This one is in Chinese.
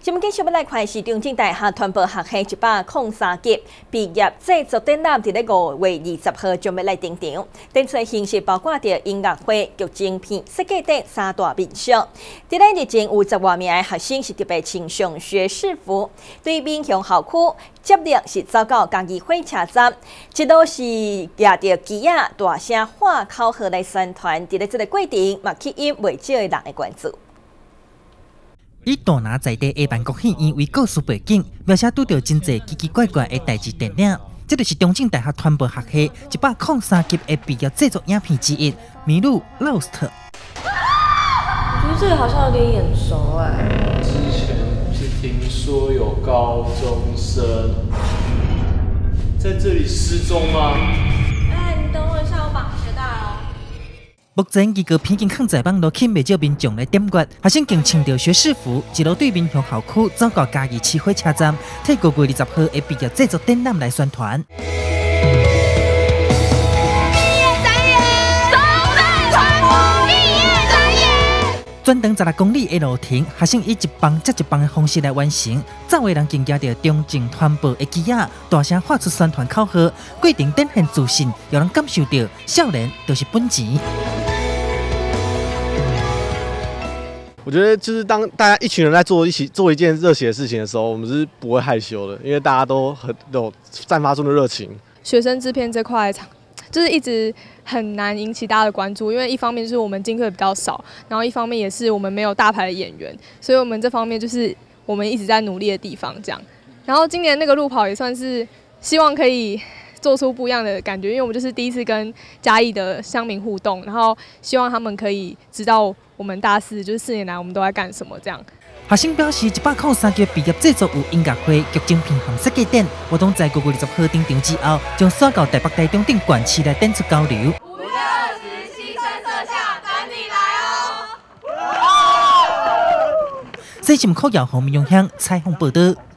今日继续要来看是中正大学传播学系103级毕业制作展览，伫咧5月20号将要来登场。展出形式包括着音乐会、剧情片、设计等3大面向。伫咧日前有10多名的学生是特别穿上学士服，对面向校区接力是走到嘉义火车站，一路是举着旗仔大声喊口号来宣传。伫咧这个过程，嘛吸引未少的人的关注。 以大拿在地的万国戏院为故事背景，描写拄到真侪奇奇怪怪的代志电影。这就是中正大学传播学系103级的毕业制作影片之一《迷路 Lost》。 我觉得这个好像有点眼熟哎。 之前是听说有高中生在这里失踪吗？ 哎，你等我一下，我绑鞋带哦。 目前，这个片经放在网络，吸引未少民众来点阅。学生竟穿着学士服，一路对面向校区走到嘉义市火车站，替5月20号的毕业制作展览来宣传。毕业展演，中正传播毕业展演。全长16公里的路程，学生以一帮接一帮的方式来完成。走的人更举着中正传播的旗仔，大声喊出宣传口号，过程展现自信，让人感受到少年就是本钱。 我觉得就是当大家一群人在一起做一件热血的事情的时候，我们是不会害羞的，因为大家都很有散发出的热情。 学生制片这块就是一直很难引起大家的关注，因为一方面就是我们经费比较少，然后一方面也是我们没有大牌的演员，所以我们这方面就是我们一直在努力的地方这样。然后今年那个路跑也算是希望可以 做出不一样的感觉，因为我们就是第一次跟嘉义的乡民互动，然后希望他们可以知道我们大4就是4年来我们都在干什么这样。 学生表示，103级毕业制作有音乐会、剧情片和设计展，活动在5月20号登场之后，将刷到台北、台中等县市来展出交流。5月20日新春社下等你来哦！西进口谣红民永乡采访报道。